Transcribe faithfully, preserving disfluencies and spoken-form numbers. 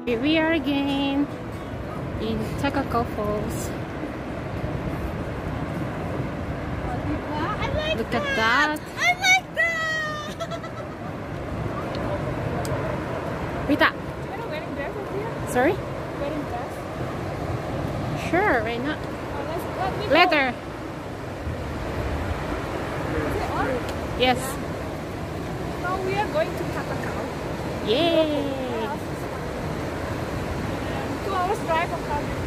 Here we are again in Takakau Falls. I like Look that. at that. I like that. Rita, You're not wearing dress over here? sorry? Wearing dress? Sure, why not? Oh, let's, let me go. Later. Is it on? Yes. Now we are going to Takakau. Yay! Two hours drive from Krabi.